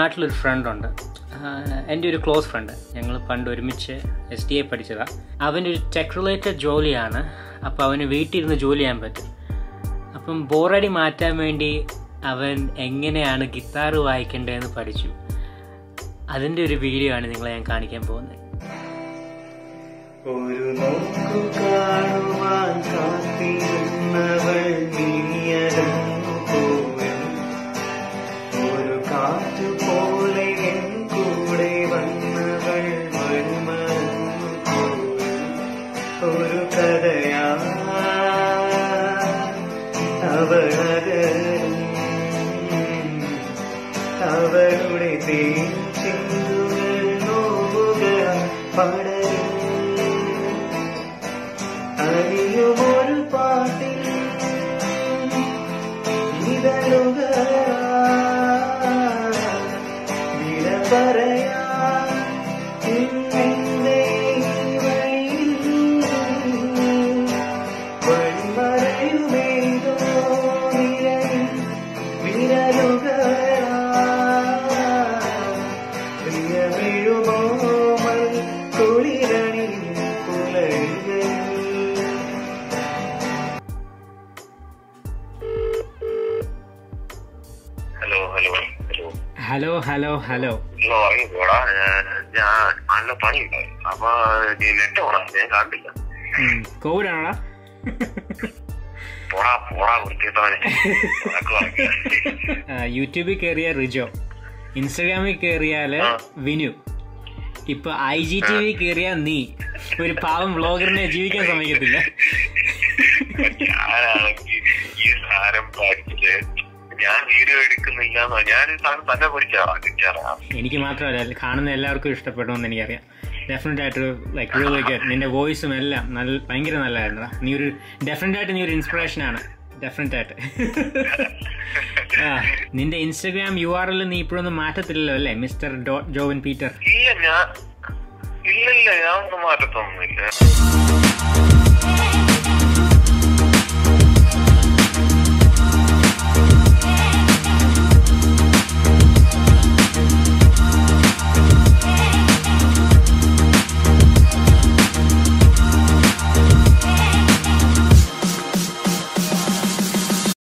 നാട്ടിലൊരു ഫ്രണ്ടുണ്ട്, എൻ്റെ ഒരു ക്ലോസ് ഫ്രണ്ട്. ഞങ്ങൾ പണ്ട് ഒരുമിച്ച് SDA പഠിച്ചതാണ്. അവൻ്റെ ഒരു ടെക് റിലേറ്റഡ് ജോലിയാണ്. അപ്പോൾ അവന് വീട്ടിലിരുന്ന് ജോലി ചെയ്യാൻ പറ്റും. അപ്പം ബോറടി മാറ്റാൻ വേണ്ടി അവൻ എങ്ങനെയാണ് ഗിത്താർ വായിക്കേണ്ടതെന്ന് പഠിച്ചു. അതിൻ്റെ ഒരു വീഡിയോ ആണ് നിങ്ങളെ ഞാൻ കാണിക്കാൻ പോകുന്നത്. ഒരു നോക്കു കാണുവാൻ കാത്തിരുന്നവൾ നീയടങ്ങു പോവൻ, ഒരു കാറ്റു പോലെ എൻ കൂടെ വന്നവൾ വഴിമറന്നു പോവൻ. ഒരു കഥയാ അവളകരും, അവളുടെ തേൻ ചിന്തുകൾ നോവുകൾ പടരും. അറിയുമൊരു പാട്ടിൽ ഇതളുകൾ വിട പറയാൻ ഇന്നെന്റെ വഴിമറയുമേതോ വിരലുകൾ പ്രിയമിഴുമോ കുളിരണി പുലരുകൾ. ഹലോ ഹലോ ഹലോ ഉറങ്ങിപ്പോടാ, ഞാൻ നല്ല പണിയുണ്ടായി. അപ്പൊ നീ നെറ്റ് ഓണാ, ഞാൻ കണ്ടില്ല. കോവിഡാണോടാ? പോടാ പോടാ വൃത്തിയോടെ. യൂട്യൂബിൽ കയറിയ റിജോ, ഇൻസ്റ്റാഗ്രാമിൽ കയറിയാല് വിനു, ഇപ്പൊ IGTV കയറിയ നീ. ഒരു പാവം വ്ളോഗറിനെ ജീവിക്കാൻ സമ്മതിക്കത്തില്ല. ഞാനാണെങ്കിൽ ഈ സാരം പഠിച്ചിട്ട് ഞാൻ വീഡിയോ എടുക്കുന്നില്ല. ഞാൻ സാധനം തന്നെ പഠിച്ചാറാ. എനിക്ക് മാത്രമല്ല, കാണുന്ന എല്ലാവർക്കും ഇഷ്ടപ്പെടുമെന്ന് എനിക്കറിയാം. ഡെഫിനറ്റ് ആയിട്ട് ലൈക്ക് റിയലി ഗുഡ്. നിന്റെ വോയിസും എല്ലാം ഭയങ്കര നല്ലതായിരുന്നു. നീ ഒരു ഡെഫിനറ്റ് ആയിട്ട് നീ ഒരു ഇൻസ്പിറേഷനാണ്, ഡെഫിനറ്റ് ആയിട്ട്. നിന്റെ ഇൻസ്റ്റാഗ്രാം URL നീ ഇപ്പോഴൊന്നും മാറ്റത്തില്ലല്ലോ അല്ലേ, മിസ്റ്റർ ജോവൻ പീറ്റർ? ഇല്ല, ഞാൻ ഒന്നും മാറ്റത്തൊന്നുമില്ല.